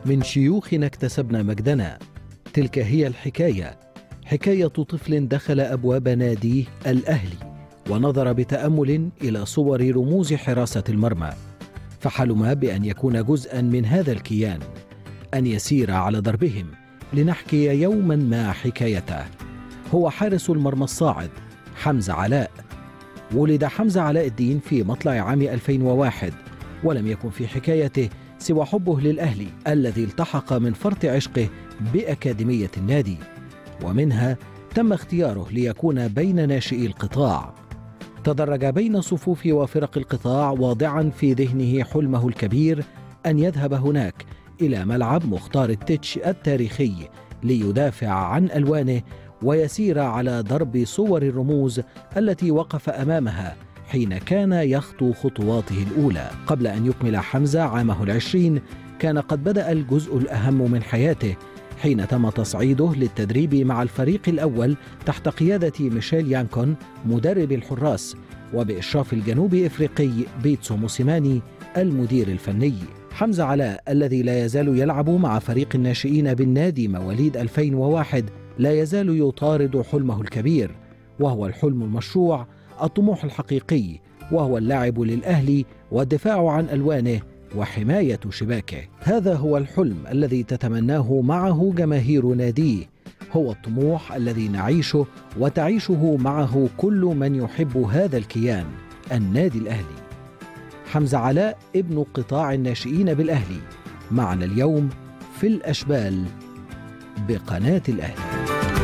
من شيوخنا اكتسبنا مجدنا. تلك هي الحكاية، حكاية طفل دخل أبواب ناديه الأهلي ونظر بتأمل إلى صور رموز حراسة المرمى، فحلم بأن يكون جزءا من هذا الكيان، أن يسير على دربهم لنحكي يوما ما حكايته. هو حارس المرمى الصاعد حمزة علاء. ولد حمزة علاء الدين في مطلع عام 2001، ولم يكن في حكايته سوى حبه للأهلي الذي التحق من فرط عشقه بأكاديمية النادي، ومنها تم اختياره ليكون بين ناشئي القطاع. تدرج بين صفوف وفرق القطاع واضعا في ذهنه حلمه الكبير أن يذهب هناك إلى ملعب مختار التتش التاريخي ليدافع عن ألوانه ويسير على درب صور الرموز التي وقف أمامها حين كان يخطو خطواته الأولى. قبل أن يكمل حمزة عامه 20 كان قد بدأ الجزء الأهم من حياته حين تم تصعيده للتدريب مع الفريق الأول تحت قيادة ميشيل يانكون مدرب الحراس، وبإشراف الجنوب إفريقي بيتسو موسيماني المدير الفني. حمزة علاء الذي لا يزال يلعب مع فريق الناشئين بالنادي مواليد 2001 لا يزال يطارد حلمه الكبير، وهو الحلم المشروع، الطموح الحقيقي، وهو اللعب للأهلي والدفاع عن ألوانه وحماية شباكه. هذا هو الحلم الذي تتمناه معه جماهير ناديه، هو الطموح الذي نعيشه وتعيشه معه كل من يحب هذا الكيان، النادي الأهلي. حمزة علاء ابن قطاع الناشئين بالأهلي، معنا اليوم في الأشبال بقناة الأهلي.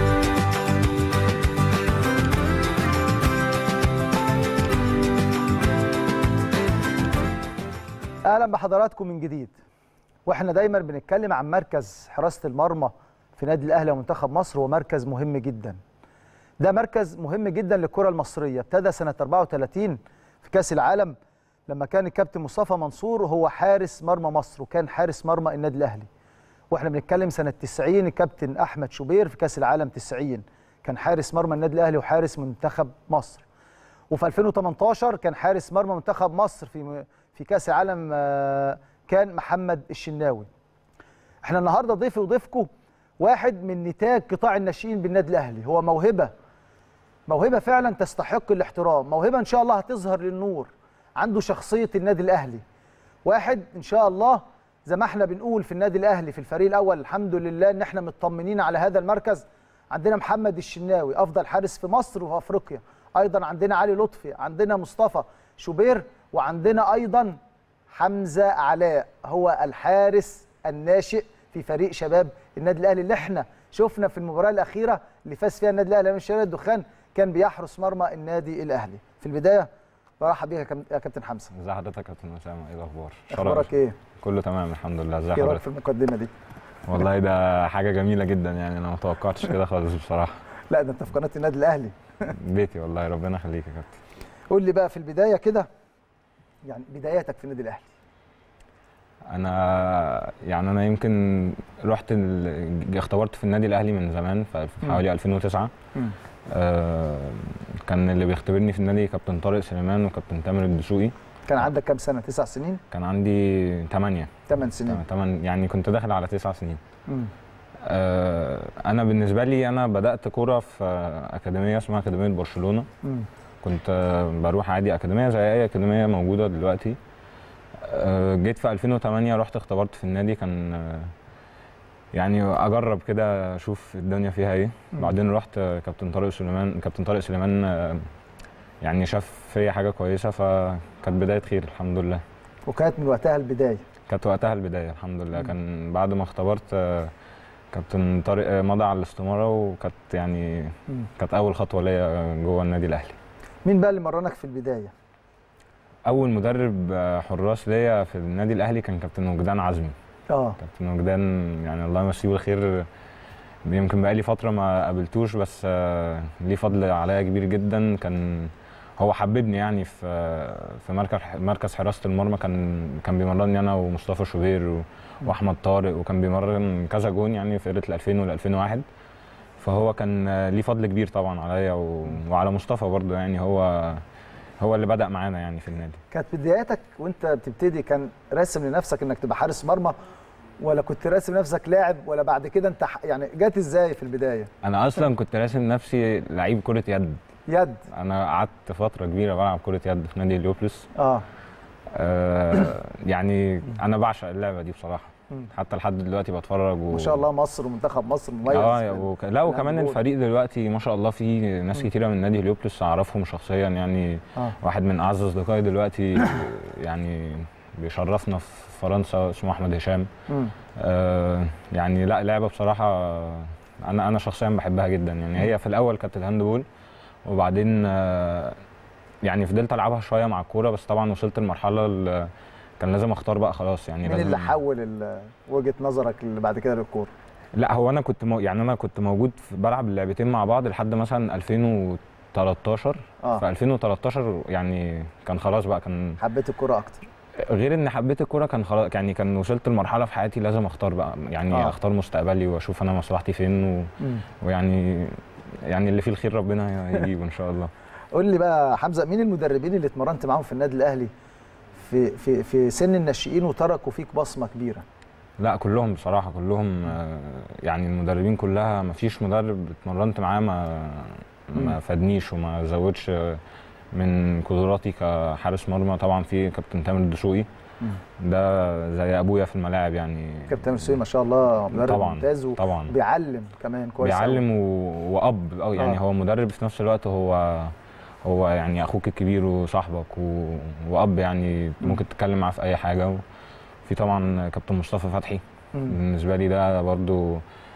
اهلا بحضراتكم من جديد. واحنا دايما بنتكلم عن مركز حراسة المرمى في نادي الاهلي ومنتخب مصر، هو مركز مهم جدا. ده مركز مهم جدا للكرة المصرية، ابتدى سنة 34 في كأس العالم لما كان الكابتن مصطفى منصور هو حارس مرمى مصر وكان حارس مرمى النادي الاهلي. واحنا بنتكلم سنة 90 الكابتن احمد شوبير في كأس العالم 90 كان حارس مرمى النادي الاهلي وحارس منتخب مصر. وفي 2018 كان حارس مرمى منتخب مصر في كأس العالم كان محمد الشناوي. احنا النهارده ضيفي وضيفكم واحد من نتاج قطاع الناشئين بالنادي الاهلي، هو موهبه فعلا تستحق الاحترام، موهبه ان شاء الله هتظهر للنور، عنده شخصيه النادي الاهلي، واحد ان شاء الله زي ما احنا بنقول في النادي الاهلي في الفريق الاول الحمد لله ان احنا مطمنين على هذا المركز. عندنا محمد الشناوي افضل حارس في مصر وفي افريقيا، ايضا عندنا علي لطفي، عندنا مصطفى شوبير، وعندنا ايضا حمزة علاء هو الحارس الناشئ في فريق شباب النادي الاهلي اللي احنا شفنا في المباراه الاخيره اللي فاز فيها النادي الاهلي امام شباب الدخان كان بيحرس مرمى النادي الاهلي. في البدايه برحب بيك يا كابتن حمزة. ازي حضرتك يا كابتن اسامه؟ ايه الاخبار؟ اخبارك ايه؟ كله تمام الحمد لله. ازي حضرتك؟ حضرتك؟ في المقدمه دي والله ده حاجه جميله جدا، يعني انا ما توقعتش كده خالص بصراحه. لا ده انت في قناه النادي الاهلي. بيتي والله، ربنا يخليك يا كابتن. قول لي بقى في البدايه كده يعني بداياتك في النادي الاهلي. انا يمكن رحت اختبرت في النادي الاهلي من زمان في حوالي 2009. كان اللي بيختبرني في النادي كابتن طارق سليمان وكابتن تامر الدسوقي. كان عندك كام سنه؟ 9 سنين؟ كان عندي 8 سنين. 8 يعني كنت داخل على 9 سنين. انا بالنسبه لي انا بدات كوره في اكاديميه اسمها اكاديميه برشلونه. كنت بروح عادي اكاديميه زي اي اكاديميه موجوده دلوقتي. جيت في 2008 رحت اختبرت في النادي، كان يعني اجرب كده اشوف الدنيا فيها ايه. بعدين رحت كابتن طارق سليمان يعني شاف فيا حاجه كويسه، فكانت بدايه خير الحمد لله. وكانت من وقتها البدايه؟ كانت وقتها البدايه الحمد لله. كان بعد ما اختبرت كابتن طارق مضى على الاستماره، وكانت يعني كانت اول خطوه ليا جوه النادي الاهلي. مين بقى اللي مرنك في البدايه؟ اول مدرب حراس ليا في النادي الاهلي كان كابتن وجدان عزمي. كابتن وجدان يعني الله يمسيه بالخير، يمكن بقالي فتره ما قابلتوش بس ليه فضل عليا كبير جدا. كان هو حببني يعني في مركز حراسه المرمى. كان بيمرني انا ومصطفى شوبير واحمد طارق، وكان بيمرن كذا جون يعني في فرقه 2000 وال 2001. فهو كان ليه فضل كبير طبعا عليا وعلى مصطفى برضه، يعني هو اللي بدأ معانا يعني في النادي. كانت بداياتك وانت بتبتدي كان راسم لنفسك انك تبقى حارس مرمى، ولا كنت راسم نفسك لاعب، ولا بعد كده انت يعني جات ازاي في البدايه؟ انا اصلا كنت راسم نفسي لعيب كره يد. انا قعدت فتره كبيره بلعب كره يد في نادي اليوبلس. يعني انا بعشق اللعبه دي بصراحه. حتى لحد دلوقتي بتفرج ما شاء الله مصر ومنتخب مصر مميز. لا وكمان الفريق دلوقتي ما شاء الله فيه ناس كتيره من نادي اليوبلس اعرفهم شخصيا يعني. واحد من اعز اصدقائي دلوقتي يعني بيشرفنا في فرنسا اسمه احمد هشام. يعني لا لعبه بصراحه انا شخصيا بحبها جدا يعني. هي في الاول كانت الهاندبول، وبعدين يعني فضلت العبها شويه مع الكوره، بس طبعا وصلت لمرحله كان لازم اختار بقى خلاص يعني. مين اللي حول وجهه نظرك اللي بعد كده للكوره؟ لا هو انا كنت يعني انا كنت موجود بلعب اللعبتين مع بعض لحد مثلا 2013. في 2013 يعني كان خلاص بقى كان حبيت الكوره اكتر. غير ان حبيت الكوره كان خلاص يعني كان وصلت لمرحله في حياتي لازم اختار بقى يعني. اختار مستقبلي واشوف انا مصلحتي فين ويعني اللي فيه الخير ربنا يجيبه ان شاء الله. قول لي بقى حمزه، مين المدربين اللي اتمرنت معاهم في النادي الاهلي في سن الناشئين وتركوا فيك بصمه كبيره؟ لا كلهم بصراحه، كلهم يعني المدربين كلها ما فيش مدرب اتمرنت معاه ما فادنيش وما زودش من قدراتي كحارس مرمى. طبعا في كابتن تامر الدسوقي، ده زي ابويا في الملاعب يعني. كابتن تامر الدسوقي ما شاء الله مدرب ممتاز وبيعلم كمان كويس. بيعلم واب يعني. هو مدرب في نفس الوقت، هو يعني اخوك الكبير وصاحبك واب يعني. ممكن تتكلم معاه في اي حاجه. في طبعا كابتن مصطفى فتحي، بالنسبه لي ده برضو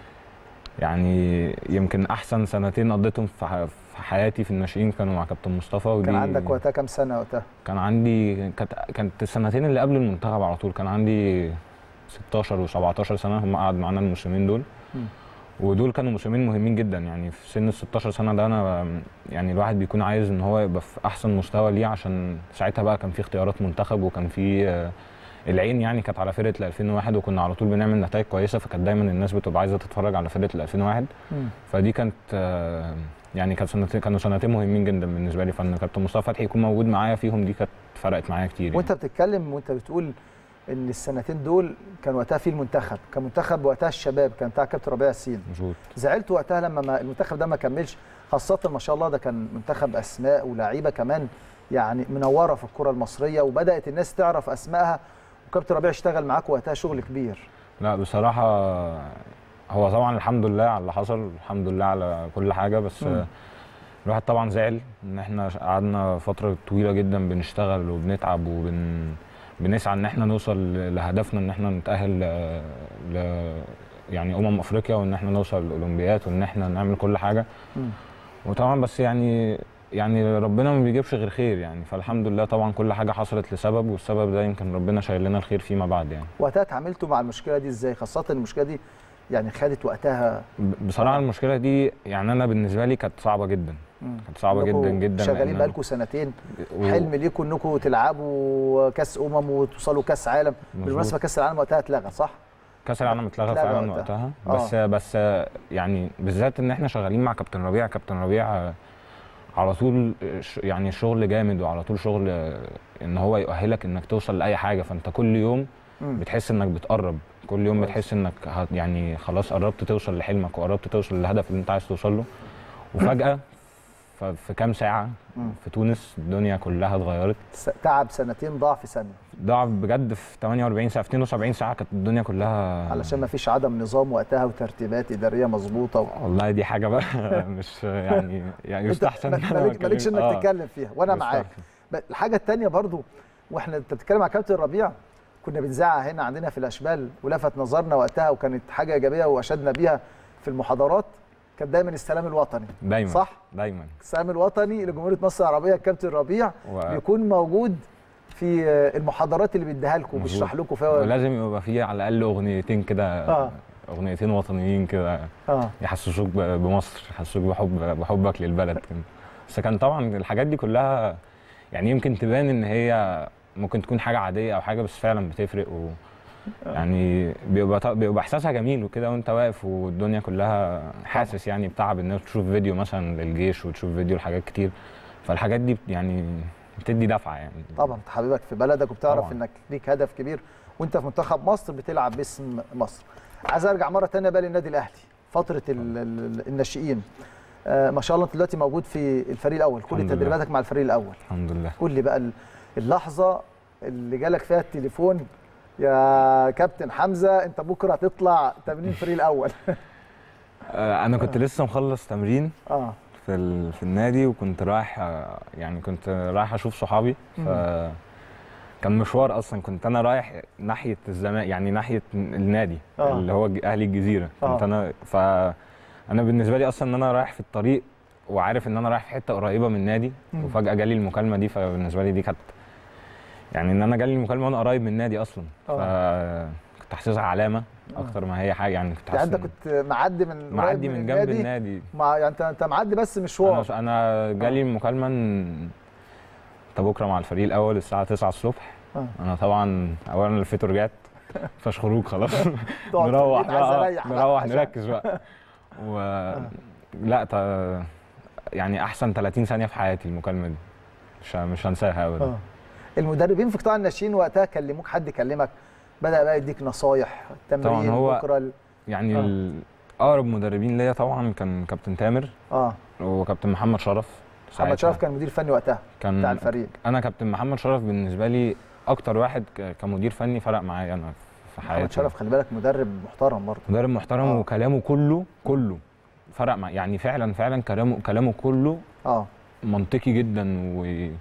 يعني يمكن احسن سنتين قضيتهم في حياتي في الناشئين كانوا مع كابتن مصطفى. ودي كان عندك وقتها كام سنه وقتها؟ كان عندي كانت السنتين اللي قبل المنتخب على طول. كان عندي 16 و17 سنه. هم قعد معانا الموسمين دول. ودول كانوا موسمين مهمين جدا يعني. في سن ال 16 سنه ده انا يعني الواحد بيكون عايز ان هو يبقى في احسن مستوى ليه، عشان ساعتها بقى كان في اختيارات منتخب، وكان في العين يعني كانت على فرقه ال 2001، وكنا على طول بنعمل نتائج كويسه، فكانت دايما الناس بتبقى عايزه تتفرج على فرقه ال 2001. فدي كانت يعني كانوا سنتين مهمين جدا بالنسبه لي. فان كابتن مصطفى فتحي يكون موجود معايا فيهم دي كانت فرقت معايا كتير. وانت بتتكلم وانت بتقول ان السنتين دول كان وقتها في المنتخب، كان منتخب وقتها الشباب كان بتاع كابتن ربيع ياسين. مظبوط. زعلت وقتها لما المنتخب ده ما كملش، خاصه ما شاء الله ده كان منتخب اسماء ولاعيبه كمان يعني منوره في الكره المصريه، وبدات الناس تعرف اسمائها، وكابتن ربيع اشتغل معاك وقتها شغل كبير. لا بصراحه هو طبعا الحمد لله على اللي حصل، الحمد لله على كل حاجه، بس الواحد طبعا زعل ان احنا قعدنا فتره طويله جدا بنشتغل وبنتعب بنسعى ان احنا نوصل لهدفنا، ان احنا نتاهل يعني افريقيا، وان احنا نوصل الاولمبيات، وان احنا نعمل كل حاجه. وطبعا بس يعني ربنا ما بيجيبش غير خير يعني. فالحمد لله طبعا كل حاجه حصلت لسبب، والسبب ده يمكن ربنا شايل لنا الخير فيما بعد يعني. وقتها اتعاملتوا مع المشكله دي ازاي؟ خاصه المشكله دي يعني خدت وقتها. بصراحه المشكله دي يعني انا بالنسبه لي كانت صعبه جدا. كانت صعبه جدا جدا. شغالين بقالكم سنتين، حلم ليكم انكم تلعبوا كاس وتوصلوا كاس عالم. بالمناسبه كاس العالم وقتها اتلغى صح؟ كاس العالم اتلغى فعلا وقتها. بس يعني بالذات ان احنا شغالين مع كابتن ربيع. كابتن ربيع على طول يعني الشغل جامد، وعلى طول شغل ان هو يؤهلك انك توصل لاي حاجه. فانت كل يوم بتحس انك بتقرب، كل يوم بتحس انك يعني خلاص قربت توصل لحلمك، وقربت توصل للهدف اللي انت عايز توصل له. وفجاه في كام ساعه في تونس الدنيا كلها اتغيرت. تعب سنتين ضاع في ثانيه. ضاع بجد في 48 ساعه، في 72 ساعه كانت الدنيا كلها. علشان ما فيش عدم نظام وقتها وترتيبات اداريه مظبوطه. والله دي حاجه بقى مش يعني يستحسن مالكش انك تتكلم فيها وانا معاك. الحاجه الثانيه برضو، واحنا انت بتتكلم على كابتن ربيع، كنا بنذاعها هنا عندنا في الاشبال، ولفت نظرنا وقتها وكانت حاجه ايجابيه واشدنا بيها في المحاضرات، كان دايما السلام الوطني. دايما صح؟ دايما السلام الوطني لجمهوريه مصر العربيه. الكابتن ربيع بيكون موجود في المحاضرات اللي بيديها لكم وبيشرح لكم فيها. ولازم يبقى فيه على الاقل اغنيتين كده، اغنيتين وطنيين كده يحسسوك بمصر، يحسسوك بحبك للبلد كده. بس كان طبعا الحاجات دي كلها يعني يمكن تبان ان هي ممكن تكون حاجه عاديه او حاجه، بس فعلا بتفرق. يعني بيبقى احساسها جميل وكده، وانت واقف والدنيا كلها حاسس يعني بتعب الناس. تشوف فيديو مثلا للجيش، وتشوف فيديو لحاجات كتير، فالحاجات دي يعني بتدي دفعه يعني. طبعا انت حبيبك في بلدك، وبتعرف طبعا انك ليك هدف كبير. وانت في منتخب مصر بتلعب باسم مصر. عايز ارجع مره ثانيه بقى للنادي الاهلي فتره الناشئين. ما شاء الله انت دلوقتي موجود في الفريق الاول، كل تدريباتك مع الفريق الاول. الحمد لله. قول لي بقى اللحظه اللي جالك فيها التليفون يا كابتن حمزه انت بكره هتطلع تمرين الفريق الاول. انا كنت لسه مخلص تمرين في النادي، وكنت رايح يعني كنت رايح اشوف صحابي. كان مشوار اصلا، كنت انا رايح ناحيه الزمالك يعني ناحيه النادي اللي هو اهلي الجزيره. كنت انا بالنسبه لي اصلا ان انا رايح في الطريق وعارف ان انا رايح في حته قريبه من النادي، وفجاه جالي المكالمه دي. فبالنسبه لي دي كانت يعني ان انا جالي المكالمه وانا قريب من النادي اصلا. فكنت حاسسها علامه اكتر ما هي حاجه. يعني كنت يعني انت كنت معدي من جنب النادي يعني انت معدي بس مشوار. انا جالي المكالمه ان انت بكره مع الفريق الاول الساعه 9 الصبح. انا طبعا اولا الفطور جات مفيش خروج خلاص. نروح بقى نركز بقى. لا يعني احسن 30 ثانيه في حياتي المكالمه دي، مش هنساها ابدا. المدربين في قطاع الناشئين وقتها كلموك؟ حد كلمك بدا بقى يديك نصايح تمرين هو بكره يعني اقرب مدربين ليا طبعا كان كابتن تامر وكابتن محمد شرف. محمد شرف كان مدير فني وقتها بتاع الفريق. انا كابتن محمد شرف بالنسبه لي اكتر واحد كمدير فني فرق معايا انا في حياتي. محمد شرف خلي بالك مدرب محترم برضه، مدرب محترم. وكلامه كله فرق معايا، يعني فعلا كلامه كله منطقي جدا.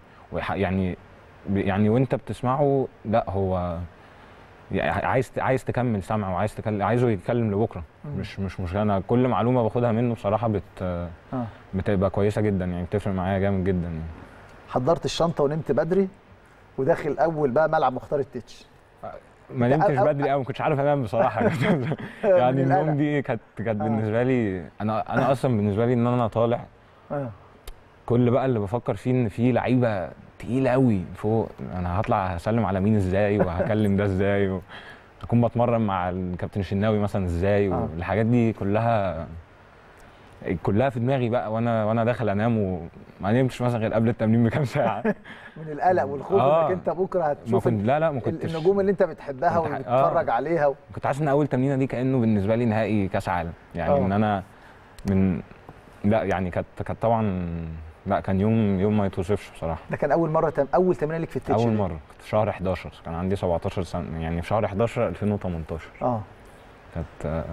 يعني وانت بتسمعه لا هو عايز تكمل سمع، وعايز عايزه يتكلم لبكره. مش انا كل معلومه باخدها منه بصراحه بتبقى كويسه جدا، يعني بتفرق معايا جامد جدا. يعني حضرت الشنطه ونمت بدري وداخل اول بقى ملعب مختار التتش. ما نمتش بدري قوي، ما كنتش عارف انام بصراحه. يعني النوم دي كانت بالنسبه لي انا اصلا بالنسبه لي ان انا طالع كل بقى اللي بفكر فيه ان في لعيبه تقيله قوي فوق. انا هطلع هسلم على مين ازاي، وهكلم ده ازاي، اكون بتمرن مع الكابتن الشناوي مثلا ازاي. والحاجات دي كلها في دماغي بقى وانا داخل انام، وما نمتش مثلا غير قبل التمرين بكام ساعه. من القلق والخوف انك انت بكره هتشوف ما كنتش النجوم اللي انت بتحبها وبتتفرج عليها. كنت حاسس ان اول تمرينه دي كانه بالنسبه لي نهائي كاس عالم. يعني ان انا لا يعني كانت طبعا لا كان يوم ما يتوصفش بصراحه. ده كان اول تمرين ليك في التتش؟ اول مره كنت في شهر 11، كان عندي 17 سنه، يعني في شهر 11 2018. كانت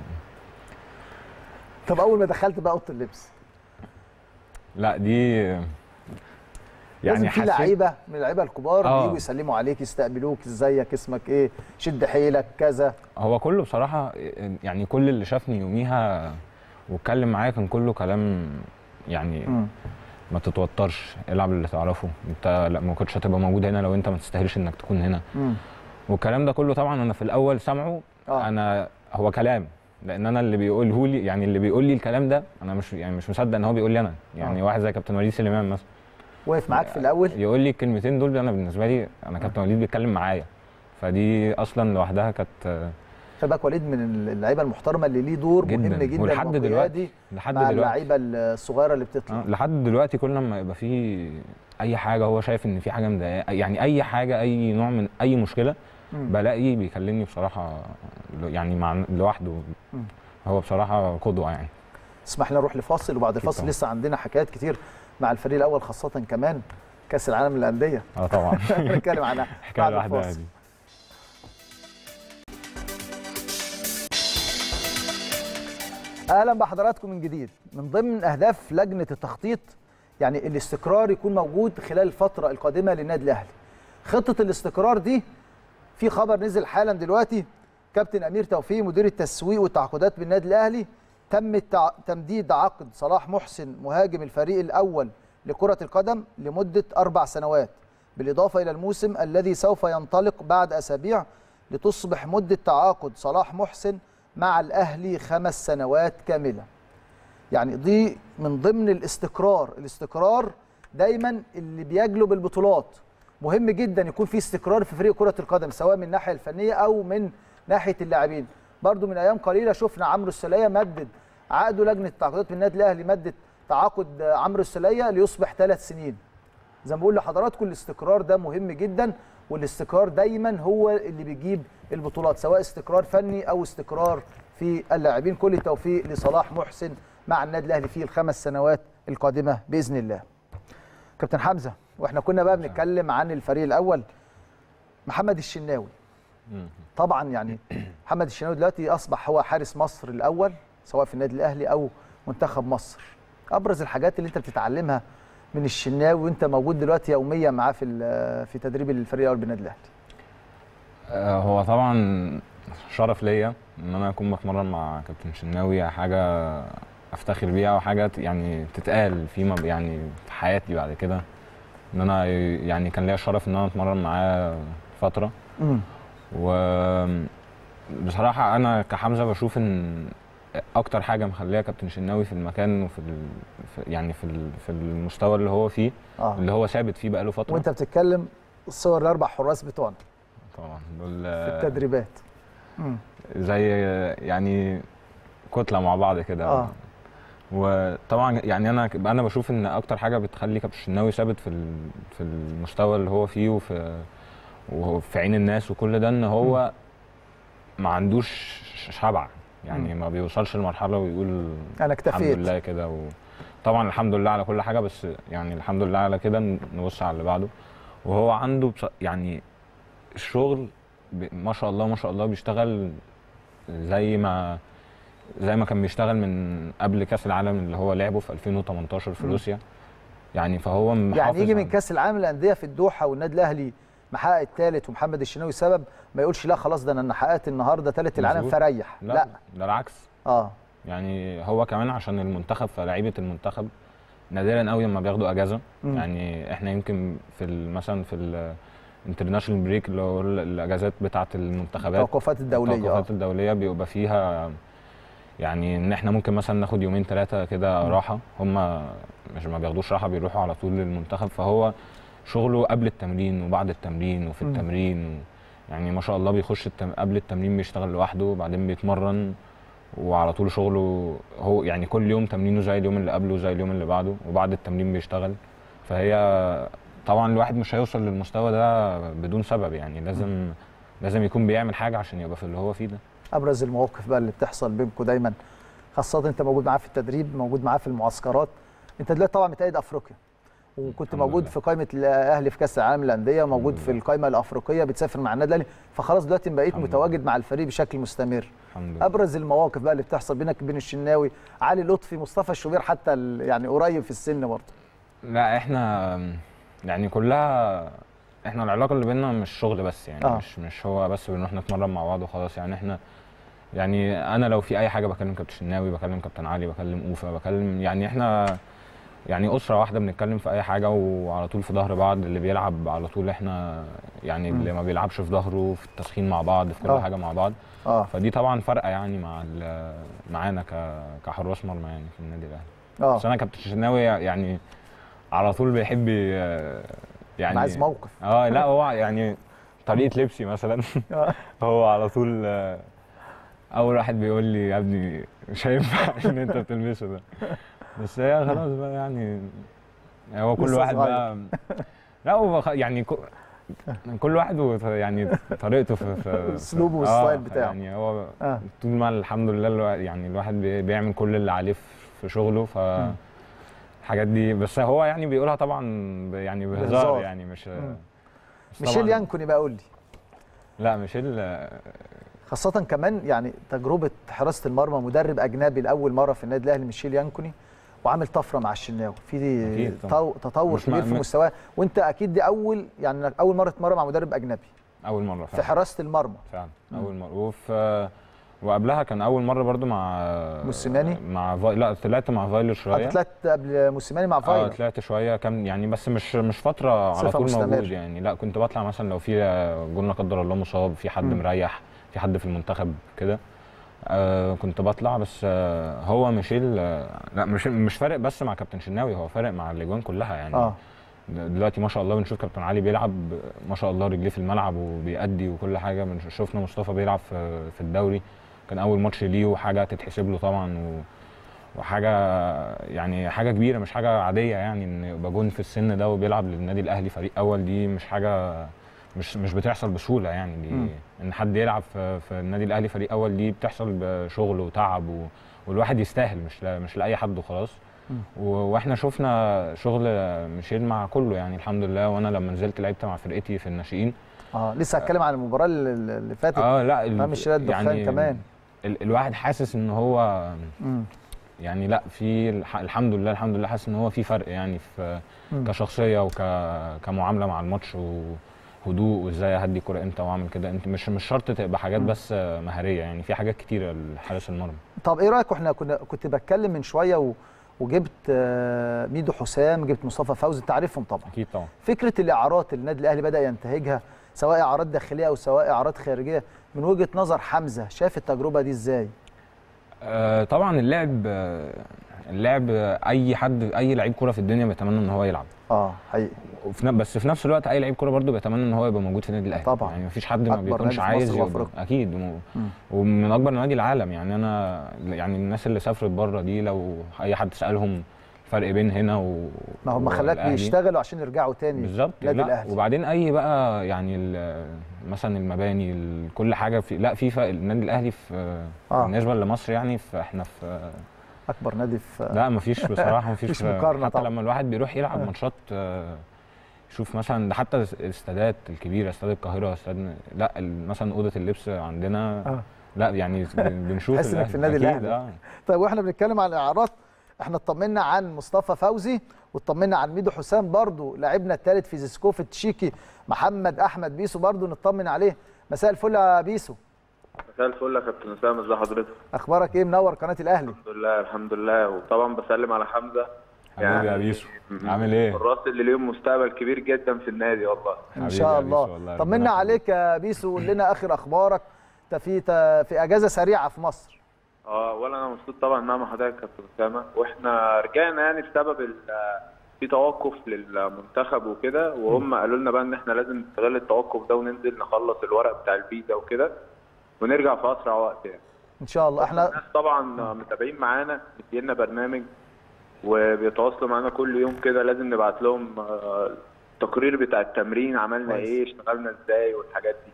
طب اول ما دخلت بقى اوضه اللبس؟ لا دي يعني في لعيبه من اللعيبه الكبار بييجوا يسلموا عليك يستقبلوك، ازيك اسمك ايه، شد حيلك كذا. هو كله بصراحه يعني كل اللي شافني يوميها واتكلم معايا كان كله كلام يعني ما تتوترش، العب اللي تعرفه انت، لا ما كنتش هتبقى موجود هنا لو انت ما تستاهلش انك تكون هنا. والكلام ده كله طبعا انا في الاول سامعه. انا هو كلام، لان انا اللي بيقوله لي يعني اللي بيقول لي الكلام ده انا مش مصدق ان هو بيقول لي انا. يعني واحد زي كابتن وليد سليمان مثلا وقف معاك في الاول يقول لي الكلمتين دول، انا بالنسبه لي انا كابتن وليد بيتكلم معايا، فدي اصلا لوحدها كانت. خلي بالك وليد من اللعيبه المحترمه اللي ليه دور مهم جدا ولحد دلوقتي مع اللعيبه الصغيره اللي بتطلع. لحد دلوقتي كل ما يبقى في اي حاجه هو شايف ان في حاجه مضايقاه، يعني اي حاجه اي نوع من اي مشكله بلاقيه بيكلمني بصراحه يعني لوحده. هو بصراحه قدوه يعني. اسمح لنا نروح لفاصل، وبعد الفاصل لسه عندنا حكايات كتير مع الفريق الاول، خاصه كمان كاس العالم للانديه. طبعا نتكلم عنها بعد الفاصل. اهلا بحضراتكم من جديد. من ضمن اهداف لجنه التخطيط يعني الاستقرار يكون موجود خلال الفتره القادمه للنادي الاهلي. خطه الاستقرار دي في خبر نزل حالا دلوقتي، كابتن امير توفيق مدير التسويق والتعاقدات بالنادي الاهلي تم تمديد عقد صلاح محسن مهاجم الفريق الاول لكره القدم لمده 4 سنوات، بالاضافه الى الموسم الذي سوف ينطلق بعد اسابيع، لتصبح مده تعاقد صلاح محسن مع الأهلي 5 سنوات كاملة. يعني دي من ضمن الاستقرار دايما اللي بيجلب البطولات. مهم جدا يكون في استقرار في فريق كرة القدم، سواء من الناحية الفنية أو من ناحية اللاعبين. برضو من أيام قليلة شفنا عمرو السولية مدد عقده، لجنة التعاقدات بالنادي الأهلي مدت تعاقد عمرو السولية ليصبح 3 سنين. زي ما بقول لحضراتكم الاستقرار ده مهم جدا، والاستقرار دايما هو اللي بيجيب البطولات، سواء استقرار فني او استقرار في اللاعبين. كل التوفيق لصلاح محسن مع النادي الاهلي في ال5 سنوات القادمه باذن الله. كابتن حمزه، واحنا كنا بقى بنتكلم عن الفريق الاول، محمد الشناوي طبعا يعني محمد الشناوي دلوقتي اصبح هو حارس مصر الاول سواء في النادي الاهلي او منتخب مصر. ابرز الحاجات اللي انت بتتعلمها من الشناوي وانت موجود دلوقتي يوميا معاه في تدريب الفريق الاول بالنادي الاهلي؟ هو طبعا شرف ليا ان انا اكون بتمرن مع كابتن شناوي، حاجه افتخر بيها وحاجه يعني تتقال فيما يعني في حياتي بعد كده، ان انا يعني كان ليا الشرف ان انا اتمرن معاه فتره. وبصراحه انا كحمزه بشوف ان اكتر حاجه مخليه كابتن شناوي في المكان وفي يعني في المستوى اللي هو فيه اللي هو ثابت فيه بقاله فتره. وانت بتتكلم الصور الاربع حراس بتوعنا طبعا دول في التدريبات زي يعني كتله مع بعض كده. وطبعا يعني انا بشوف ان اكتر حاجه بتخلي كابتن شناوي ثابت في المستوى اللي هو فيه وفي عين الناس وكل ده، ان هو ما عندوش شبع يعني ما بيوصلش لمرحله ويقول انا اكتفيت الحمد لله كده. وطبعا الحمد لله على كل حاجه، بس يعني الحمد لله على كده نبص على اللي بعده. وهو عنده يعني الشغل ما شاء الله ما شاء الله، بيشتغل زي ما كان بيشتغل من قبل كاس العالم اللي هو لعبه في 2018 في روسيا. يعني فهو يعني يجي من كاس العالم للانديه في الدوحه والنادي الاهلي محقق الثالث ومحمد الشناوي سبب، ما يقولش لا خلاص ده انا حققت النهارده ثالث العالم فريح. لا ده العكس. اه يعني هو كمان عشان المنتخب، فلاعيبه المنتخب نادرا قوي لما بياخدوا اجازه. يعني احنا يمكن مثلا في الانترناشونال بريك اللي هو الاجازات بتاعه المنتخبات، التوقفات الدوليه بيبقى فيها يعني ان احنا ممكن مثلا ناخد يومين 3 كده راحه. هم مش ما بياخدوش راحه، بيروحوا على طول للمنتخب. فهو شغله قبل التمرين وبعد التمرين وفي التمرين، يعني ما شاء الله بيخش قبل التمرين بيشتغل لوحده وبعدين بيتمرن، وعلى طول شغله هو يعني كل يوم تمرينه زي اليوم اللي قبله زي اليوم اللي بعده، وبعد التمرين بيشتغل. فهي طبعا الواحد مش هيوصل للمستوى ده بدون سبب، يعني لازم يكون بيعمل حاجه عشان يبقى في اللي هو فيه ده. ابرز المواقف بقى اللي بتحصل بينكم دايما، خاصه انت موجود معاه في التدريب، موجود معاه في المعسكرات. انت دلوقتي طبعا متأيد افريقيا، وكنت موجود في قائمه الاهلي في كاس العالم للانديه، وموجود في القائمه الافريقيه، بتسافر مع النادي الاهلي، فخلاص دلوقتي بقيت متواجد مع الفريق بشكل مستمر. ابرز المواقف بقى اللي بتحصل بينك وبين الشناوي، علي لطفي، مصطفى الشوبير، حتى يعني قريب في السن برضه. لا احنا يعني كلها احنا العلاقه اللي بيننا مش شغل بس، يعني مش هو بس بنروح نتمرن مع بعض وخلاص. يعني احنا يعني انا لو في اي حاجه بكلم كابتن شناوي، بكلم كابتن علي، بكلم اوفا، بكلم يعني احنا يعني اسره واحده، بنتكلم في اي حاجه وعلى طول في ظهر بعض. اللي بيلعب على طول احنا يعني اللي ما بيلعبش في ظهره، في التسخين مع بعض، في كل حاجه مع بعض. فدي طبعا فارقه يعني معانا كحراس مرمى يعني في النادي الاهلي. بس انا كابتن شناوي يعني على طول بيحب يعني عايز موقف. لا هو يعني طريقه لبسي مثلا هو على طول اول واحد بيقول لي يا ابني مش هينفع ان انت بتلبسه ده. بس هي خلاص بقى يعني هو كل واحد بقى لا هو يعني كل واحد يعني طريقته في اسلوبه والستايل بتاعه. يعني هو طول ما الحمد لله يعني الواحد بيعمل كل اللي عليه في شغله، الحاجات دي. بس هو يعني بيقولها طبعا يعني بهزار، يعني مش ميشيل يانكوني بقى قول لي. لا ميشيل خاصة كمان يعني تجربة حراسة المرمى، مدرب أجنبي لأول مرة في النادي الأهلي ميشيل يانكوني، وعامل طفرة مع الشناوي في تطور كبير في مستواه. وأنت أكيد دي أول مرة تتمرن مع مدرب أجنبي. أول مرة فعلا. في حراسة المرمى. فعلا أول مرة. وقبلها كان أول مرة برضو مع موسيماني. لا طلعت مع فايلر شوية. طلعت قبل موسيماني مع فايلر. طلعت شوية كان يعني، بس مش فترة على طول موجود يعني. لا كنت بطلع مثلا لو في جول لا قدر الله مصاب، في حد مريح، في حد في المنتخب كده، كنت بطلع. بس هو ميشيل لا مش فارق بس مع كابتن شناوي، هو فارق مع الاجوان كلها يعني. دلوقتي ما شاء الله بنشوف كابتن علي بيلعب ما شاء الله رجليه في الملعب وبيأدي وكل حاجه. شفنا مصطفى بيلعب في الدوري، كان اول ماتش ليه وحاجه تتحسب له طبعا، وحاجه يعني حاجه كبيره، مش حاجه عاديه يعني ان يبقى جون في السن ده وبيلعب للنادي الاهلي فريق اول. دي مش مش بتحصل بسهوله يعني. دي ان حد يلعب في النادي الاهلي فريق اول، دي بتحصل بشغل وتعب والواحد يستاهل، مش لاي حد وخلاص. واحنا شفنا شغل ميشيل مع كله يعني الحمد لله. وانا لما نزلت لعبت مع فرقتي في الناشئين. لسه هتكلم عن المباراه اللي فاتت. لا ميشيل الدخان يعني كمان الواحد حاسس ان هو يعني لا في الحمد لله حاسس ان هو في فرق يعني في كشخصيه كمعامله مع الماتش وهدوء، وازاي اهدي الكوره امتى واعمل كده. انت مش شرط تبقى حاجات بس مهاريه يعني، في حاجات كتيره لحارس المرمى. طب ايه رايك؟ كنت بتكلم من شويه وجبت ميدو حسام، جبت مصطفى فوزي، انت عارفهم طبعا. اكيد طبعا. فكره الاعارات اللي النادي الاهلي بدا ينتهجها، سواء اعارات داخليه او سواء اعارات خارجيه، من وجهه نظر حمزه شاف التجربه دي ازاي؟ طبعا اللعب اي لعيب كوره في الدنيا بيتمنى ان هو يلعب. حقيقي. بس في نفس الوقت اي لعيب كوره برده بيتمنى ان هو يبقى موجود في النادي الاهلي طبعا. يعني مفيش حد ما بيكونش عايز يبقى. اكيد. ومن اكبر نوادي العالم يعني. انا يعني الناس اللي سافرت بره دي لو اي حد سالهم الفرق بين هنا ما هم خلاك بيشتغلوا عشان يرجعوا تاني بالظبط النادي الاهلي. وبعدين اي بقى يعني مثلا المباني كل حاجه في فرق. النادي الاهلي في بالنسبه لمصر يعني احنا في اكبر نادي في لا مفيش بصراحه مفيش مقارنه حتى طبعا. لما الواحد بيروح يلعب ماتشات يشوف مثلا ده حتى الاستادات الكبيره، استاد القاهره، استاد لا مثلا اوضه اللبس عندنا لا يعني بنشوف تحس انك في النادي الاهلي. طيب واحنا بنتكلم عن الاعارات، احنا اطمنا عن مصطفى فوزي واطمنا عن ميدو حسام، برضو لاعبنا الثالث في زيسكوف التشيكي محمد احمد بيسو برضو نطمن عليه. مساء الفل يا بيسو. مساء الفل يا كابتن اسامه، ازي حضرتك؟ اخبارك ايه؟ منور قناه الاهلي. الحمد لله وطبعا بسلم على حمزه. حبيبي يا بيسو، عامل ايه؟ الراس اللي ليهم مستقبل كبير جدا في النادي والله. ان شاء الله. طمنا عليك يا بيسو، قول لنا اخر اخبارك. انت في اجازه سريعه في مصر. ولا انا مبسوط طبعا مع حضرتك يا كابتن اسامه، واحنا رجعنا يعني بسبب في توقف للمنتخب وكده، وهم قالوا لنا بقى ان احنا لازم نستغل التوقف ده وننزل نخلص الورق بتاع الفيزا وكده ونرجع في اسرع وقت يعني. ان شاء الله. احنا الناس طبعا متابعين معانا، مدينا برنامج وبيتواصلوا معانا كل يوم كده، لازم نبعت لهم التقرير بتاع التمرين، عملنا ايه، اشتغلنا ازاي والحاجات دي.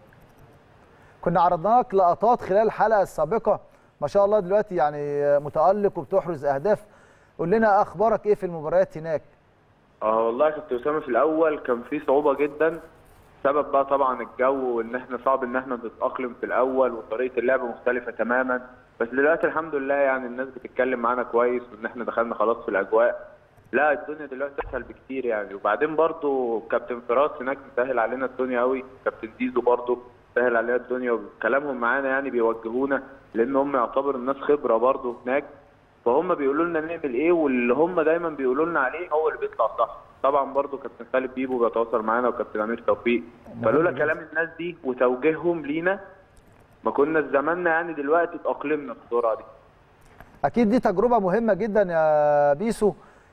كنا عرضنا لك لقطات خلال الحلقه السابقه، ما شاء الله دلوقتي يعني متألق وبتحرز اهداف. قول لنا اخبارك ايه في المباريات هناك؟ والله يا كابتن اسامه في الاول كان في صعوبه جدا، سبب بقى طبعا الجو وان احنا صعب ان احنا نتاقلم في الاول وطريقه اللعب مختلفه تماما، بس دلوقتي الحمد لله يعني الناس بتتكلم معانا كويس وان احنا دخلنا خلاص في الاجواء. لا الدنيا دلوقتي اسهل بكتير يعني. وبعدين برضو كابتن فراس هناك مسهل علينا الدنيا قوي، كابتن زيزو برضو سهل علينا الدنيا، وكلامهم معانا يعني بيوجهونا لان هم يعتبروا الناس خبره برضو هناك، فهم بيقولوا لنا نعمل ايه، واللي هم دايما بيقولوا لنا عليه هو اللي بيطلع صح. طبعا برضو كابتن خالد بيبو بيتواصل معانا وكابتن امير توفيق، فلولا كلام الناس دي وتوجيههم لينا ما كنا زماننا يعني دلوقتي اتاقلمنا في الدورة دي. اكيد دي تجربه مهمه جدا يا بيسو،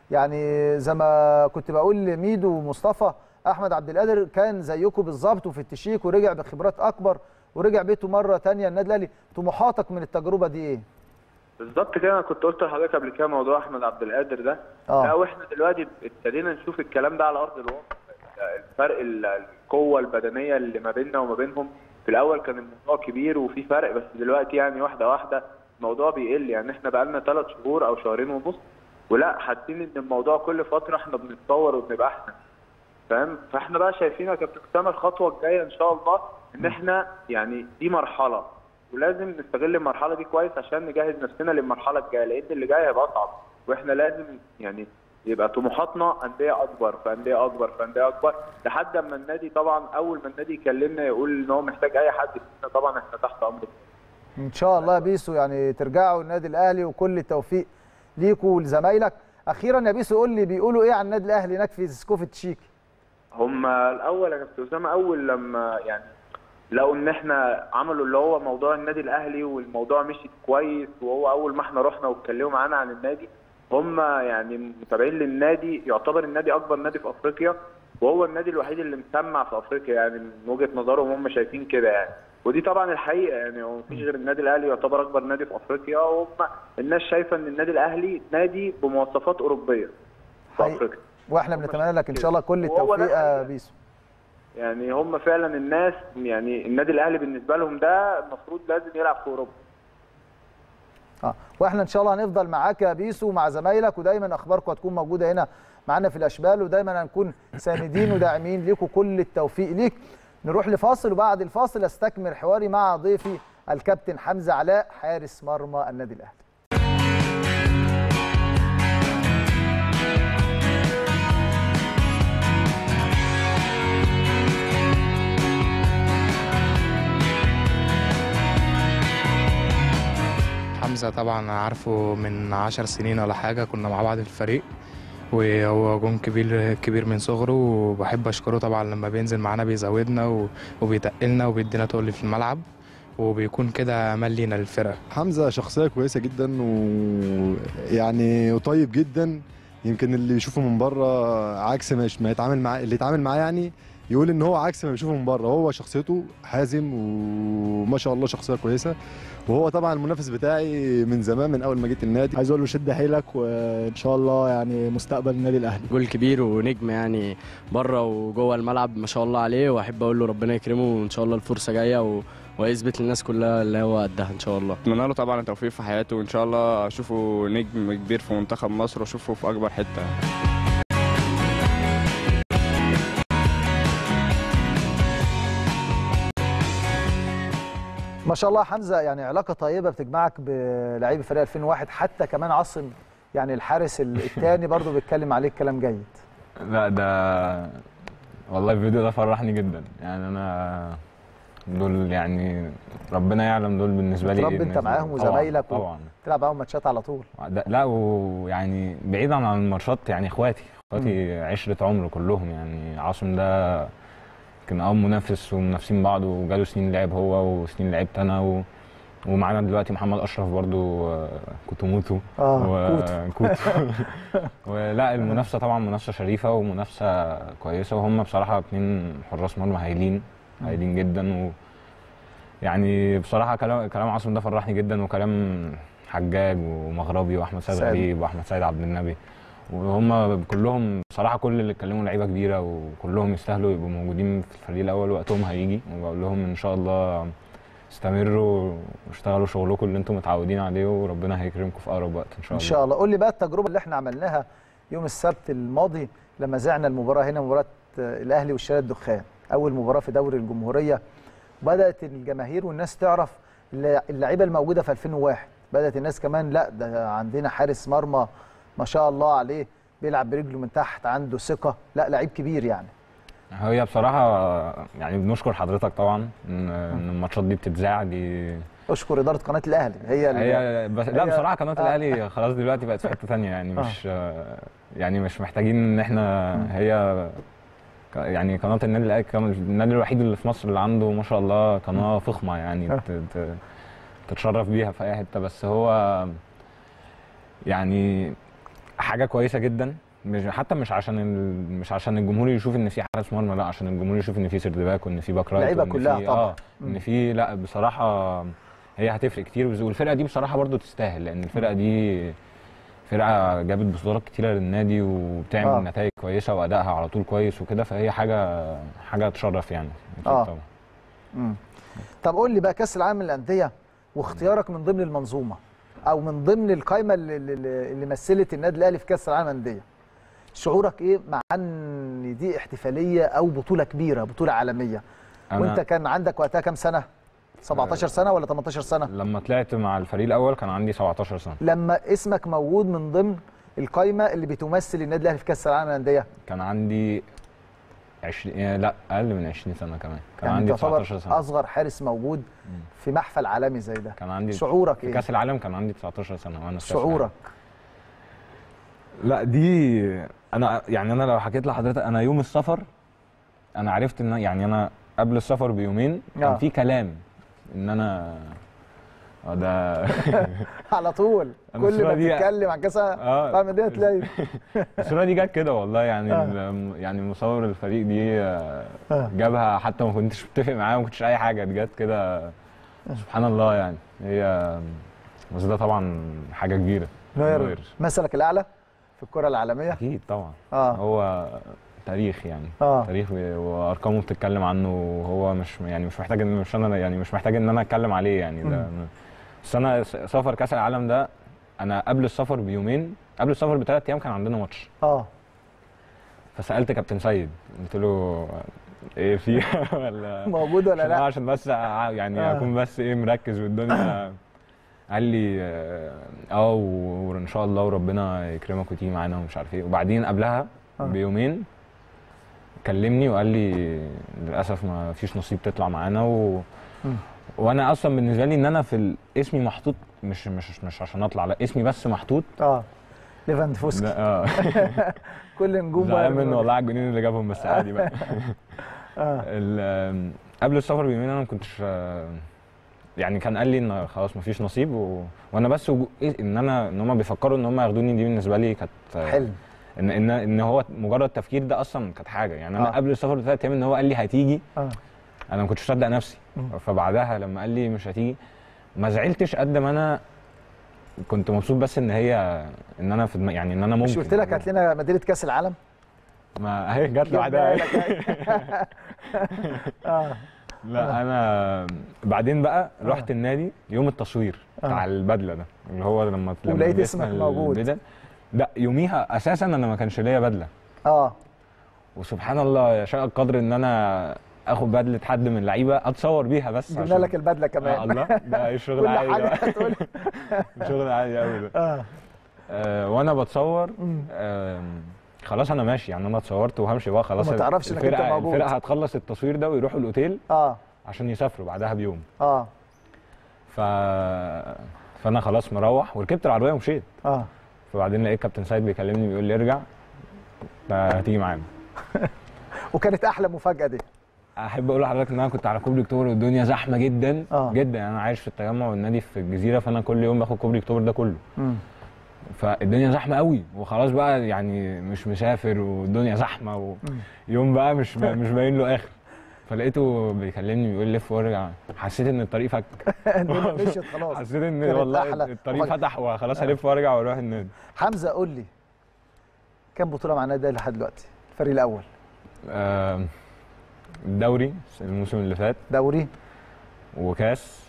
يعني زي ما كنت بقول لميدو ومصطفى، احمد عبد القادر كان زيكم بالظبط وفي التشيك ورجع بخبرات اكبر ورجع بيته مره ثانيه النادي الاهلي. طموحاتك من التجربه دي ايه؟ بالظبط كده، انا كنت قلت لحضرتك قبل كده موضوع احمد عبد القادر ده. لا واحنا دلوقتي ابتدينا نشوف الكلام ده على ارض الواقع، الفرق القوه البدنيه اللي ما بيننا وما بينهم. في الاول كان الموضوع كبير وفي فرق، بس دلوقتي يعني واحده واحده الموضوع بيقل. يعني احنا بقى لنا 3 شهور او 2 شهور ونص ولا حاسين ان الموضوع كل فتره احنا بنتطور وبنبقى احسن، فاهم؟ فاحنا بقى شايفين يا كابتن اسامه الخطوه الجايه ان شاء الله ان احنا يعني دي مرحله ولازم نستغل المرحله دي كويس عشان نجهز نفسنا للمرحله الجايه، لان اللي جاي هيبقى اصعب، واحنا لازم يعني يبقى طموحاتنا انديه اكبر فانديه اكبر فانديه اكبر، لحد اما النادي طبعا اول ما النادي يكلمنا يقول ان هو محتاج اي حد فينا طبعا احنا تحت امره. ان شاء الله يا بيسو يعني ترجعوا النادي الاهلي وكل التوفيق ليكوا ولزمايلك. اخيرا يا بيسو قول لي بيقولوا ايه عن النادي الاهلي هناك في زيسكوف التشيكي؟ هم الاول يا كابتن اسامه اول لما يعني لقوا ان احنا عملوا اللي هو موضوع النادي الاهلي والموضوع مشي كويس، وهو اول ما احنا رحنا واتكلموا معانا عن النادي، هم يعني متابعين للنادي، يعتبر النادي اكبر نادي في افريقيا وهو النادي الوحيد اللي مسمع في افريقيا يعني من وجهه نظرهم، هم شايفين كده يعني. ودي طبعا الحقيقه يعني، هو مفيش غير النادي الاهلي يعتبر اكبر نادي في افريقيا، وهم الناس شايفه ان النادي الاهلي نادي بمواصفات اوروبيه في افريقيا، واحنا بنتمنى لك ان شاء الله كل التوفيق يا بيسو. يعني هم فعلا الناس، يعني النادي الاهلي بالنسبه لهم ده المفروض لازم يلعب في اوروبا. واحنا ان شاء الله هنفضل معاك يا بيسو ومع زمايلك، ودايما اخباركم هتكون موجوده هنا معانا في الاشبال، ودايما هنكون ساندين وداعمين ليكم. كل التوفيق ليك. نروح لفاصل، وبعد الفاصل استكمل حواري مع ضيفي الكابتن حمزه علاء حارس مرمى النادي الاهلي. حمزة طبعا عارفه من 10 سنين ولا حاجة، كنا مع بعض في الفريق، وهو جون كبير من صغره، وبحب أشكره طبعا لما بينزل معانا بيزودنا وبيتقلنا وبيدينا تقل في الملعب، وبيكون كده أمل لينا للفرقة. حمزة شخصية كويسة جدا ويعني وطيب جدا، يمكن اللي يشوفه من بره عكس ما يتعامل معاه، اللي يتعامل معاه يعني يقول ان هو عكس ما بيشوفه من بره. هو شخصيته حازم وما شاء الله شخصيه كويسه، وهو طبعا المنافس بتاعي من زمان من اول ما جيت النادي. عايز اقول له شد حيلك وان شاء الله يعني مستقبل النادي الاهلي. جول كبير ونجم يعني بره وجوه الملعب ما شاء الله عليه، واحب اقول له ربنا يكرمه وان شاء الله الفرصه جايه ويثبت للناس كلها اللي هو قدها ان شاء الله. اتمنى له طبعا التوفيق في حياته، وان شاء الله اشوفه نجم كبير في منتخب مصر واشوفه في اكبر حته. ما شاء الله حمزه، يعني علاقه طيبه بتجمعك بلاعيبي فريق 2001، حتى كمان عاصم يعني الحارس الثاني برضه بيتكلم عليك كلام جيد. لا ده والله الفيديو ده فرحني جدا، يعني انا دول يعني ربنا يعلم دول بالنسبه لي ايه. انت معاهم وزمايلك طبعا تلعب معاهم ماتشات على طول. لا ويعني بعيدا عن الماتشات يعني اخواتي عشره عمر كلهم. يعني عاصم ده كان منافس ومنافسين بعض، وجاله سنين لعب هو وسنين لعبت انا ومعانا دلوقتي محمد اشرف برضو كوتوموتو كوتو ولا المنافسه طبعا منافسه شريفه ومنافسه كويسه، وهم بصراحه 2 حراس مرمى هايلين جدا. يعني بصراحه كلام عاصم ده فرحني جدا، وكلام حجاج ومغربي واحمد سيد غريب واحمد سيد عبد النبي، وهم كلهم بصراحه كل اللي اتكلموا لعيبه كبيره، وكلهم يستاهلوا يبقوا موجودين في الفريق الاول، وقتهم هيجي. وبقول لهم ان شاء الله استمروا واشتغلوا شغلكم اللي انتم متعودين عليه، وربنا هيكرمكم في اقرب وقت ان شاء الله. ان شاء الله. قول لي بقى التجربه اللي احنا عملناها يوم السبت الماضي لما زعنا المباراه هنا، مباراه الاهلي والشارع الدخان، اول مباراه في دوري الجمهوريه. بدات الجماهير والناس تعرف اللعيبه الموجوده في 2001، بدات الناس كمان لا ده عندنا حارس مرمى ما شاء الله عليه بيلعب برجله من تحت، عنده ثقه، لا لعيب كبير يعني. هي بصراحه يعني بنشكر حضرتك طبعا ان الماتشات دي بتتذاع. دي اشكر اداره قناه الاهلي لا بصراحه قناه الاهلي خلاص دلوقتي بقت في حته ثانيه، يعني مش يعني مش محتاجين ان احنا هي يعني قناه النادي الاهلي النادي الوحيد اللي في مصر اللي عنده ما شاء الله قناه فخمه يعني تتشرف بيها في اي حته. بس هو يعني حاجه كويسه جدا، حتى مش عشان الجمهور يشوف ان في حارس مرمى، لا عشان الجمهور يشوف ان في سيرد باك وان في باك رايت اللعيبه كلها طبعا ان في لا بصراحه هي هتفرق كتير. والفرقه دي بصراحه برضو تستاهل، لان الفرقه دي فرقه جابت بطولات كتيره للنادي وبتعمل نتائج كويسه وادائها على طول كويس وكده، فهي حاجه تشرف يعني طبعا. طب قول لي بقى كاس العالم للانديه واختيارك من ضمن المنظومه او من ضمن القائمه اللي مثلت النادي الاهلي في كاس العالم للانديه، شعورك ايه مع ان دي احتفاليه او بطوله كبيره، بطوله عالميه؟ وانت كان عندك وقتها كام سنه؟ 17 سنه ولا 18 سنه؟ لما طلعت مع الفريق الاول كان عندي 17 سنه. لما اسمك موجود من ضمن القائمه اللي بتمثل النادي الاهلي في كاس العالم للانديه كان عندي 20 لا اقل من 20 سنه كمان، كان يعني عندي 19 سنه. اصغر حارس موجود في محفل عالمي زي ده. كان عندي شعورك في ايه؟ كاس العالم كان عندي 19 سنه وانا شعورك؟ لا دي انا لو حكيت لحضرتك، انا يوم السفر انا عرفت ان يعني انا قبل السفر بيومين كان في كلام ان انا ده على طول كل ما تتكلم عن كاس العالم للانديه تلاقي الصوره دي جت كده والله. يعني يعني مصور الفريق دي جابها، حتى ما كنتش متفق معاه، ما كنتش اي حاجه، جت كده سبحان الله. يعني هي بس ده طبعا حاجه كبيره. نوير مثلك الاعلى في الكره العالميه اكيد طبعا. هو تاريخ يعني تاريخ وارقامه بتتكلم عنه، وهو مش محتاج مش محتاج ان انا اتكلم عليه يعني. ده بس انا سفر كاس العالم ده، انا قبل السفر بيومين، قبل السفر ب3 ايام كان عندنا ماتش. فسالت كابتن سيد، قلت له ايه فيها ولا موجود ولا لا، عشان بس يعني اكون بس ايه مركز والدنيا. قال لي وان شاء الله وربنا يكرمك وتيجي معانا ومش عارف ايه. وبعدين قبلها بيومين كلمني وقال لي للاسف ما فيش نصيب تطلع معانا. وانا اصلا بالنسبه لي ان انا في اسمي محطوط مش عشان اطلع، لا اسمي بس محطوط ليفاندوفسكي. كل نجوم زعلان منه والله على الجنين اللي جابهم، بس عادي بقى. قبل السفر بيومين انا ما كنتش يعني، كان قال لي ان خلاص ما فيش نصيب وانا بس ان هم بيفكروا ان هم ياخدوني، دي بالنسبه لي كانت حلم. ان هو مجرد تفكير ده اصلا كانت حاجه يعني. انا قبل السفر ب3 ايام ان هو قال لي هتيجي، انا ما كنتش مصدق نفسي. فبعدها لما قال لي مش هتيجي ما زعلتش قد ما انا كنت مبسوط، بس ان انا في يعني ان انا ممكن. مش قلت لك هات لنا مدينه كاس العالم؟ ما اهي جت لوحدها. لا انا بعدين بقى رحت النادي يوم التصوير بتاع البدله ده، اللي هو لما ولقيت اسمك موجود. لا يوميها اساسا انا ما كانش ليا بدله. وسبحان الله يشاء القدر ان انا اخد بدله حد من اللعيبه اتصور بيها، بس جبنا لك البدله كمان. الله، ده الشغل عادي بقى. الشغل عادي قوي ده. وانا بتصور خلاص انا ماشي يعني، انا اتصورت وهمشي بقى خلاص. ما تعرفش انك انت موجود. الفرقه هتخلص التصوير ده ويروحوا الاوتيل عشان يسافروا بعدها بيوم. فانا خلاص مروح وركبت العربيه ومشيت. فبعدين لقيت كابتن سيد بيكلمني بيقول لي ارجع هتيجي معانا. وكانت احلى مفاجاه دي. احب اقول لحضرتك ان انا كنت على كوبري اكتوبر والدنيا زحمه جدا جدا يعني. انا عايش في التجمع والنادي في الجزيره، فانا كل يوم باخد كوبري اكتوبر ده كله. فالدنيا زحمه قوي وخلاص بقى يعني مش مسافر والدنيا زحمه ويوم بقى مش باين له اخر. فلقيته بيكلمني بيقول لي لف وارجع. حسيت ان الطريق فك. مشيت خلاص. حسيت ان والله الطريق فتح وخلاص هلف وارجع واروح النادي. حمزه قول لي كام بطوله مع النادي لحد دلوقتي الفريق الاول؟ الدوري الموسم اللي فات، دوري وكاس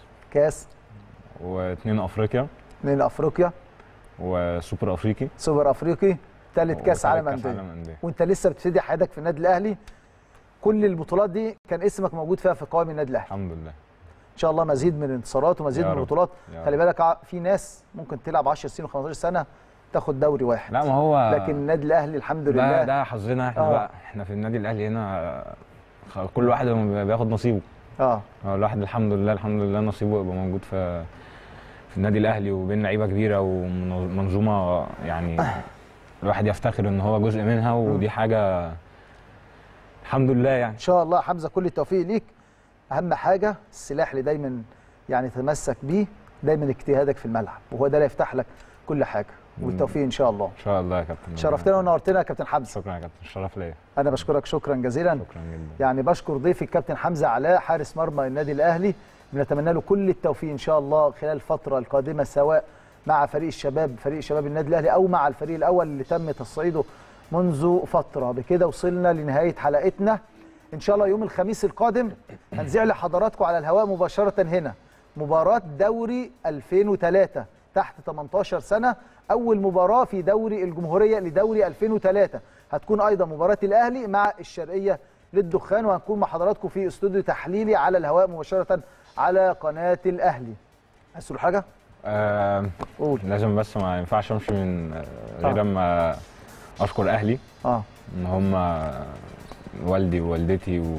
و2 افريقيا، 2 افريقيا وسوبر افريقي، سوبر افريقي، ثالث كاس عالم انديه. وانت لسه بتبتدي حياتك في النادي الاهلي. كل البطولات دي كان اسمك موجود فيها في قوائم النادي الاهلي. الحمد لله. ان شاء الله مزيد من الانتصارات ومزيد من البطولات. خلي بالك في ناس ممكن تلعب 10 سنين و15 سنه تاخد دوري واحد. لا ما هو لكن النادي الاهلي الحمد لله ده حظنا احنا بقى. احنا في النادي الاهلي هنا كل واحد بياخد نصيبه. الواحد الحمد لله نصيبه يبقى موجود في النادي الاهلي وبين لعيبه كبيره ومنظومه يعني الواحد يفتخر ان هو جزء منها، ودي حاجه الحمد لله يعني. ان شاء الله حمزه كل التوفيق ليك. اهم حاجه السلاح اللي دايما يعني تتمسك بيه دايما اجتهادك في الملعب، وهو ده اللي يفتح لك كل حاجه. والتوفيق ان شاء الله. ان شاء الله يا كابتن. شرفتنا ونورتنا يا كابتن حمزه. شكرا يا كابتن، الشرف ليا. انا بشكرك شكرا جزيلا. شكرا جدا. يعني بشكر ضيفي الكابتن حمزه علاء حارس مرمى النادي الاهلي. بنتمنى له كل التوفيق ان شاء الله خلال الفتره القادمه، سواء مع فريق شباب النادي الاهلي او مع الفريق الاول اللي تم تصعيده منذ فتره. بكده وصلنا لنهايه حلقتنا. ان شاء الله يوم الخميس القادم هنذيع لحضراتكم على الهواء مباشره هنا مباراه دوري 2003 تحت 18 سنه، اول مباراه في دوري الجمهوريه لدوري 2003. هتكون ايضا مباراه الاهلي مع الشرقيه للدخان، وهنكون مع حضراتكم في استوديو تحليلي على الهواء مباشره على قناه الاهلي. عايز تقول حاجه؟ قول. لازم بس ما ينفعش امشي من غير اما اشكر اهلي ان هم والدي ووالدتي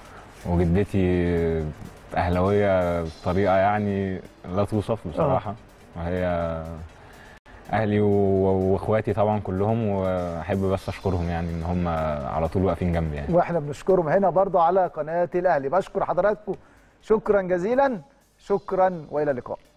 وجدتي اهلاويه بطريقه يعني لا توصف بصراحه. وهي اهلي واخواتي طبعا كلهم، واحب بس اشكرهم يعني ان هم على طول واقفين جنبي يعني. واحنا بنشكرهم هنا برضه على قناه الاهلي. بشكر حضراتكم شكرا جزيلا. شكرا والى اللقاء.